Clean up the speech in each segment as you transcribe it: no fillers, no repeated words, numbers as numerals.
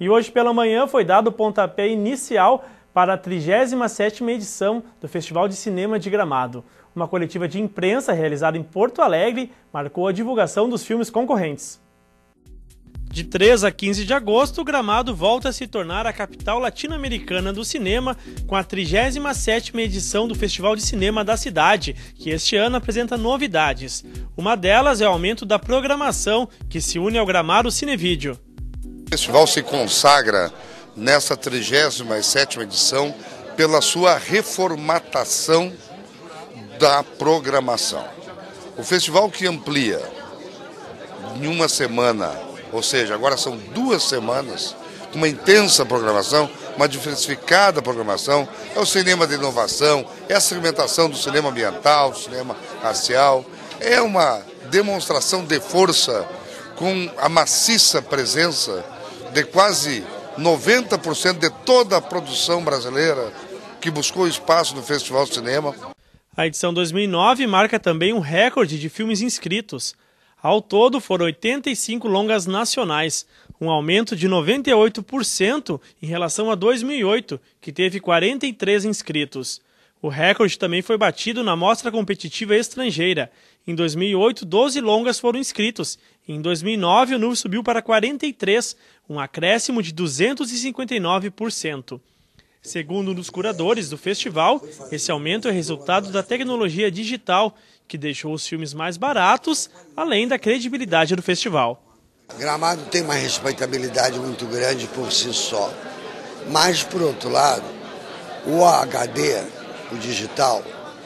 E hoje pela manhã foi dado o pontapé inicial para a 37ª edição do Festival de Cinema de Gramado. Uma coletiva de imprensa realizada em Porto Alegre marcou a divulgação dos filmes concorrentes. De 3 a 15 de agosto, Gramado volta a se tornar a capital latino-americana do cinema com a 37ª edição do Festival de Cinema da cidade, que este ano apresenta novidades. Uma delas é o aumento da programação, que se une ao Gramado Cinevídeo. O festival se consagra nessa 37ª edição pela sua reformatação da programação. O festival que amplia em uma semana, ou seja, agora são 2 semanas, com uma intensa programação, uma diversificada programação, é o cinema de inovação, é a segmentação do cinema ambiental, do cinema racial, é uma demonstração de força com a maciça presença de quase 90% de toda a produção brasileira que buscou espaço no Festival de Cinema. A edição 2009 marca também um recorde de filmes inscritos. Ao todo, foram 85 longas nacionais, um aumento de 98% em relação a 2008, que teve 43 inscritos. O recorde também foi batido na Mostra Competitiva Estrangeira. Em 2008, 12 longas foram inscritos. Em 2009, o número subiu para 43, um acréscimo de 259%. Segundo um dos curadores do festival, esse aumento é resultado da tecnologia digital, que deixou os filmes mais baratos, além da credibilidade do festival. Gramado tem uma respeitabilidade muito grande por si só, mas, por outro lado, o HD, o digital,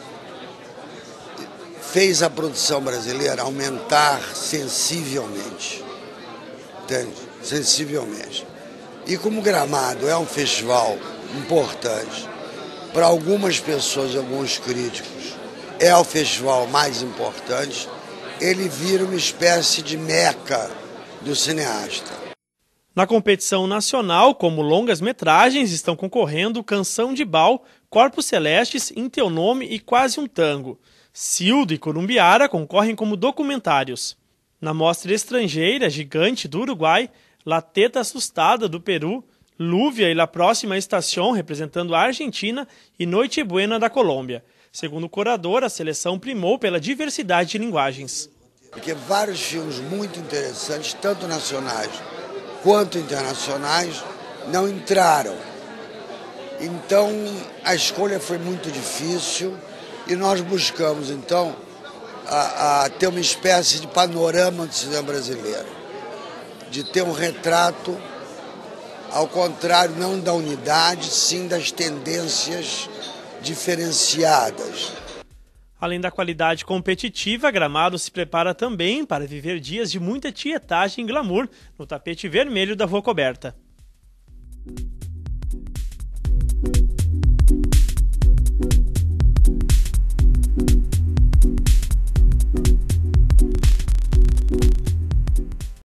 fez a produção brasileira aumentar sensivelmente, entende? Sensivelmente. E como Gramado é um festival importante, para algumas pessoas e alguns críticos, é o festival mais importante, ele vira uma espécie de meca do cineasta. Na competição nacional, como longas-metragens, estão concorrendo Canção de Bal, Corpos Celestes, Em Teu Nome e Quase um Tango. Cildo e Corumbiara concorrem como documentários. Na mostra estrangeira, Gigante do Uruguai, La Teta Assustada do Peru, Lúvia e La Próxima Estación, representando a Argentina, e Noite Buena da Colômbia. Segundo o curador, a seleção primou pela diversidade de linguagens. Porque vários filmes muito interessantes, tanto nacionais quanto internacionais, não entraram. Então, a escolha foi muito difícil e nós buscamos, então, ter uma espécie de panorama do cinema brasileiro, de ter um retrato, ao contrário, não da unidade, sim das tendências diferenciadas. Além da qualidade competitiva, Gramado se prepara também para viver dias de muita tietagem e glamour no tapete vermelho da Rua Coberta.